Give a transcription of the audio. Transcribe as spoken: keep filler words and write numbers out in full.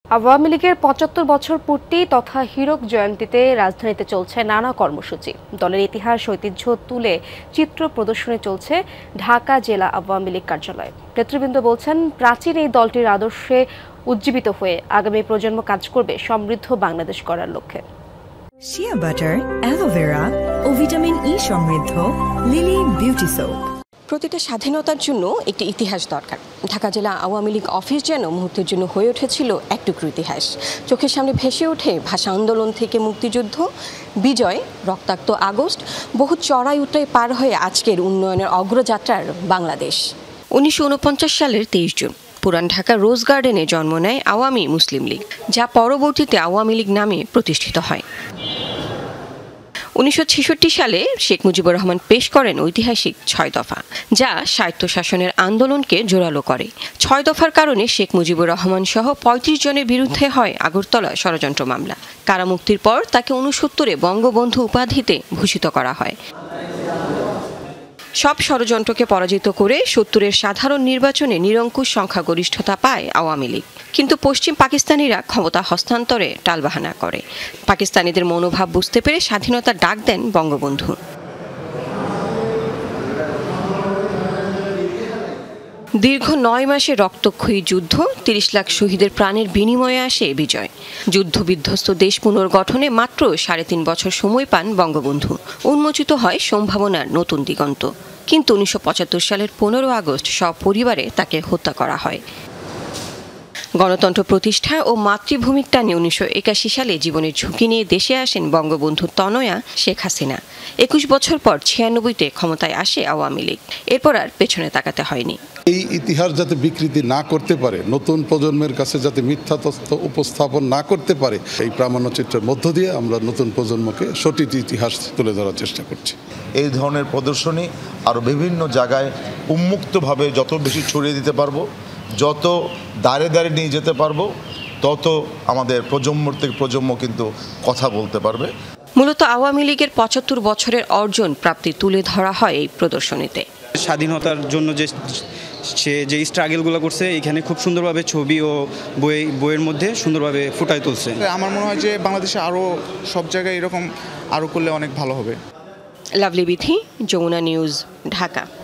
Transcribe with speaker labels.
Speaker 1: আওয়ামী লীগের পঁচাত্তর বছর পূর্তি তথা হীরক জয়ন্তীতে রাজধানীতে চলছে নানা কর্মসূচি। দলের ইতিহাস ঐতিহ্য তুলে চিত্র প্রদর্শনী চলছে ঢাকা জেলা আওয়ামী লীগ কার্যালয়ে। নেতৃবৃন্দ বলছেন, প্রাচীন এই দলটির আদর্শে উজ্জীবিত হয়ে আগামী প্রজন্ম কাজ করবে সমৃদ্ধ বাংলাদেশ গড়ার লক্ষ্যে।
Speaker 2: শিয়া বাটার, অ্যালোভেরা ও ভিটামিন ই সমৃদ্ধ লিলি বিউটি সোপ।
Speaker 3: প্রতিটা স্বাধীনতার জন্য একটি ইতিহাস দরকার। ঢাকা জেলা আওয়ামী লীগ অফিস যেন মুহূর্তের জন্য হয়ে উঠেছিল এক টুকরো ইতিহাস। চোখের সামনে ভেসে ওঠে ভাষা আন্দোলন থেকে মুক্তিযুদ্ধ, বিজয়, রক্তাক্ত আগস্ট, বহু চড়াই উতরাই পার হয়ে আজকের উন্নয়নের অগ্রযাত্রার বাংলাদেশ। উনিশশো উনপঞ্চাশ সালের তেইশ জুন পুরান ঢাকা রোজ গার্ডেনে জন্ম নেয় আওয়ামী মুসলিম লীগ, যা পরবর্তীতে আওয়ামী লীগ নামে প্রতিষ্ঠিত হয়। উনিশশো ছেষট্টি সালে শেখ মুজিবুর রহমান পেশ করেন ঐতিহাসিক ছয় দফা, যা স্বায়ত্তশাসনের আন্দোলনকে জোরালো করে। ছয় দফার কারণে শেখ মুজিবুর রহমান সহ পঁয়ত্রিশ জনের বিরুদ্ধে হয় আগরতলা ষড়যন্ত্র মামলা। কারামুক্তির পর তাকে উনসত্তরে বঙ্গবন্ধু উপাধিতে ভূষিত করা হয়। সব ষড়যন্ত্রকে পরাজিত করে সত্তরের সাধারণ নির্বাচনে নিরঙ্কুশ সংখ্যাগরিষ্ঠতা পায় আওয়ামী লীগ। কিন্তু পশ্চিম পাকিস্তানিরা ক্ষমতা হস্তান্তরে টালবাহানা করে। পাকিস্তানিদের মনোভাব বুঝতে পেরে স্বাধীনতার ডাক দেন বঙ্গবন্ধু। দীর্ঘ নয় মাসে রক্তক্ষয়ী যুদ্ধ, তিরিশ লাখ শহীদের প্রাণের বিনিময়ে আসে বিজয়। যুদ্ধ বিধ্বস্ত দেশ পুনর্গঠনে মাত্র সাড়ে তিন বছর সময় পান বঙ্গবন্ধু। উন্মোচিত হয় সম্ভাবনার নতুন দিগন্ত। কিন্তু উনিশশো পঁচাত্তর সালের পনেরো আগস্ট সপরিবারে তাকে হত্যা করা হয়। গণতন্ত্র প্রতিষ্ঠা ও মাতৃভূমির টানে উনিশশো একাশি সালে জীবনের ঝুঁকি নিয়ে দেশে আসেন বঙ্গবন্ধু তনয়া শেখ হাসিনা। একুশ বছর পর ছিয়ানব্বইতে ক্ষমতায় আসে আওয়ামী লীগ। এরপর আর পেছনে তাকাতে হয়নি।
Speaker 4: এই ইতিহাস যাতে বিকৃতি না করতে পারে, নতুন প্রজন্মের কাছে যাতে মিথ্যা তথ্য উপস্থাপন না করতে পারে, এই প্রামাণ্যচিত্রের মধ্য দিয়ে আমরা নতুন প্রজন্মকে সঠিক ইতিহাস তুলে ধরার চেষ্টা করছি।
Speaker 5: এই ধরনের প্রদর্শনী আরও বিভিন্ন জায়গায় উন্মুক্তভাবে যত বেশি ছড়িয়ে দিতে পারবো, যত দাঁড়ে দাঁড়ে নিয়ে যেতে পারবো, তত আমাদের প্রজন্ম থেকে প্রজন্ম কিন্তু কথা বলতে পারবে।
Speaker 3: মূলত আওয়ামী লীগের পঁচাত্তর বছরের অর্জন প্রাপ্তি তুলে ধরা হয় এই প্রদর্শনীতে।
Speaker 6: স্বাধীনতার জন্য যে সে যে স্ট্রাগলগুলো করছে এখানে খুব সুন্দরভাবে ছবি ও বই বইয়ের মধ্যে সুন্দরভাবে ফুটায় তুলছে।
Speaker 7: আমার মনে হয় যে বাংলাদেশে আরও সব জায়গায় এরকম আরও করলে অনেক ভালো হবে।
Speaker 3: Lovely Bithi, Jamuna news, Dhaka.